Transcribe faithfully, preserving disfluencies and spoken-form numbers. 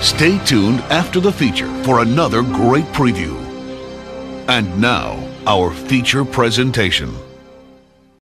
Stay tuned after the feature for another great preview. And now, our feature presentation.